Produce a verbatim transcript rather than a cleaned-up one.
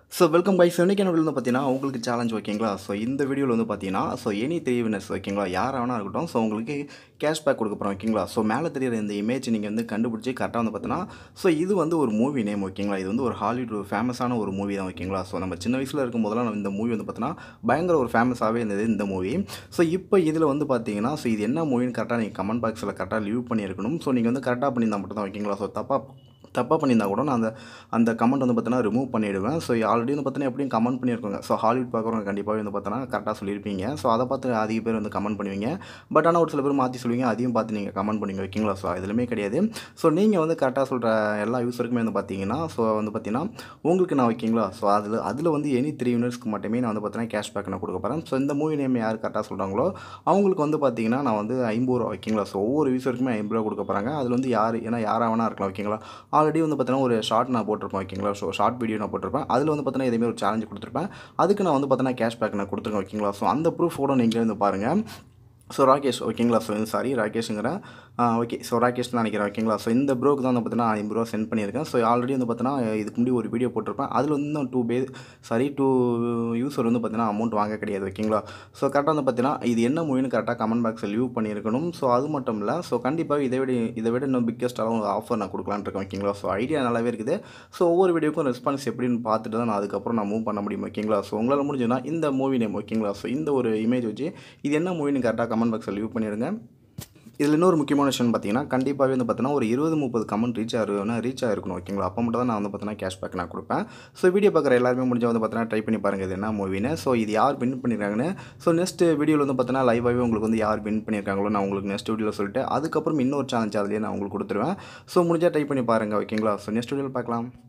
So welcome guys. இன்னைக்கு என்ன வந்து பார்த்தீங்கன்னா உங்களுக்கு சேலஞ்ச் ஓகேங்களா. ஸோ இந்த வீடியோவில் வந்து பார்த்தீங்கன்னா ஸோ எனி த்ரீ வினர்ஸ் ஓகேங்களா, யார் வேணா இருக்கட்டும். ஸோ உங்களுக்கு கேஷ்பேக் கொடுக்க போகிறோம் ஓகேங்களா. ஸோ மேலே தெரியுற இந்த இமேஜ் நீங்கள் வந்து கண்டுபிடிச்சி கரெக்டாக வந்து பார்த்தீங்கன்னா ஸோ இது வந்து ஒரு மூவி நேம் ஓகேங்களா. இது வந்து ஒரு ஹாலிவுட் ஃபேமஸான ஒரு மூவி தான் ஓகேங்களா. ஸோ நம்ம சின்ன வயசில் இருக்கும் போதெல்லாம் இந்த மூவி வந்து பார்த்தீங்கன்னா பயங்கர ஒரு ஃபேமஸாகவே இருந்தது இந்த மூவி. ஸோ இப்போ இதில் வந்து பார்த்தீங்கன்னா ஸோ இது என்ன மூவின்னு கரெக்டாக நீங்கள் கமெண்ட் பாக்ஸில் கரெக்டாக லீவ் பண்ணியிருக்கணும். ஸோ நீங்கள் வந்து கரெக்டாக பண்ணியிருந்தால் மட்டும் தான் ஓகேங்களா. ஸோ தப்பாக தப்பாக பண்ணியிருந்தால் கூட நான் அந்த அந்த கமெண்ட் வந்து பார்த்தீங்கன்னா ரிமூவ் பண்ணிவிடுவேன். ஸோ ஆல்ரெடி வந்து பார்த்தீங்கன்னா எப்படியும் கமெண்ட் பண்ணியிருக்கோங்க. ஸோ ஹாலிவுட் பார்க்குறவங்க கண்டிப்பாக வந்து பார்த்தீங்கன்னா கரெக்டாக சொல்லியிருப்பீங்க. ஸோ அதை பார்த்து அதிக பேர் வந்து கமெண்ட் பண்ணுவீங்க. பட் ஆனால் ஒரு சில பேர் மாற்றி சொல்லுவீங்க, அதையும் பார்த்து நீங்கள் கமெண்ட் பண்ணுவீங்க ஓகேங்களா. ஸோ எதுவுமே கிடையாது. ஸோ நீங்கள் வந்து கரெக்டாக சொல்கிற எல்லா யூஸருக்குமே வந்து பார்த்தீங்கன்னா ஸோ வந்து பார்த்தீங்கன்னா உங்களுக்கு நான் ஓகேங்களா. ஸோ அதில் அதில் வந்து எனி த்ரீ வினர்ஸ்க்கு மட்டுமே நான் வந்து பார்த்தீங்கன்னா கேஷ்பேக் நான் கொடுக்க போகிறேன். ஸோ இந்த மூவி நேம் யார் கரெக்டாக சொல்கிறாங்களோ அவங்களுக்கு வந்து பார்த்தீங்கன்னா நான் வந்து ஐம்பது ரூபா ஓகேங்களா. ஸோ ஒவ்வொரு யூஸருக்குமே ஐம்பது ரூபா கொடுக்க போகிறாங்க. அதில் வந்து யார் ஏன்னா யாராக வேணா இருக்கலாம் ஓகேங்களா. ஆல்ரெடி வந்து பார்த்தீங்கன்னா ஒரு ஷார்ட் நான் போட்டிருப்பேன் ஓகேங்களா. ஸோ ஷார்ட் வீடியோ நான் போட்டிருப்பேன். அதில் வந்து பார்த்தீங்கன்னா இதேமாதிரி ஒரு சேலஞ்ச் கொடுத்துருப்பேன். அதுக்கு நான் வந்து பார்த்தீங்கன்னா கேஷ்பேக் நான் கொடுத்துருக்கேன் ஓகேங்களா. ஸோ அந்த ப்ரூஃபோட நீங்களே வந்து பாருங்கள். ஸோ ராகேஷ் ஓகேங்களா. ஸோ சாரி ராகேஷுங்கிறேன். ஓகே ஸோ ராகேஷ் தான் நினைக்கிறேன் ஓகேங்களா. ஸோ இந்த ப்ரோக்கு தான் வந்து பார்த்தீங்கன்னா ஐம்பது ரூபா சென்ட் பண்ணியிருக்கேன். ஸோ ஆல்ரெடி வந்து பார்த்தீங்கன்னா இதுக்கு முன்னாடி ஒரு வீடியோ போட்டிருப்பேன். அதில் வந்து இன்னும் to pay sorry to user வந்து பார்த்தீங்கன்னா அமௌண்ட் வாங்க கிடையாது ஓகேங்களா. ஸோ கரெக்டாக வந்து பார்த்தீங்கன்னா இது என்ன மூவின்னு கரெக்டாக கமெண்ட் பாக்ஸில் லீவ் பண்ணியிருக்கணும். ஸோ அது மட்டும் இல்லை, ஸோ கண்டிப்பாக இதை விட இதை விட இன்னும் பிக்கஸ்ட்டாக ஒரு ஆஃபர் நான் கொடுக்கலான்னு இருக்கேன் ஓகேங்களா. ஸோ ஐடியா நல்லாவே இருக்குது. ஸோ ஒவ்வொரு வீடியோக்கும் ரெஸ்பான்ஸ் எப்படின்னு பார்த்துட்டு தான் நான் அதுக்கப்புறம் நான் மூவ் பண்ண முடியும் ஓகேங்களா. ஸோ உங்களால் முடிஞ்சுன்னா இந்த மூவி நேம் ஓகேங்களா. ஸோ இந்த ஒரு இமேஜ் வச்சு இது என்ன மூவின்னு கரெக்டாக கமெண்ட் பாக்ஸில் லீவ் பண்ணிடுங்க. இதில் இன்னொரு முக்கியமான விஷயம் பார்த்தீங்கன்னா கண்டிப்பாகவே வந்து பார்த்தீங்கன்னா ஒரு இருபது முப்பது கமெண்ட் ரீச் ஆகுனா ரீச் ஆகிருக்கணும் ஓகேங்களா. அப்போ மட்டும் தான் நான் வந்து பார்த்தீங்கன்னா கேஷ்பேக் நான் கொடுப்பேன். ஸோ வீடியோ பார்க்குற எல்லாருமே முடிஞ்சால் வந்து பார்த்தீங்கன்னா ட்ரை பண்ணி பாருங்கள் இது என்ன மூவின்னு. ஸோ இது யார் வின் பண்ணியிருக்காங்கன்னு. ஸோ நெக்ஸ்ட் வீடியோவில் வந்து பார்த்தீங்கன்னா லைவாகவே உங்களுக்கு வந்து யார் வின் பண்ணியிருக்காங்களோ நான் உங்களுக்கு நெக்ஸ்ட் வீடியோவில் சொல்லிட்டு அதுக்கப்புறம் இன்னொரு சேலஞ்ச் அதிலே நான் உங்களுக்கு கொடுத்துருவேன். ஸோ முடிஞ்சால் ட்ரை பண்ணி பாருங்கள் ஓகேங்களா. ஸோ நெக்ஸ்ட் வீடியோவில் பார்க்கலாம்.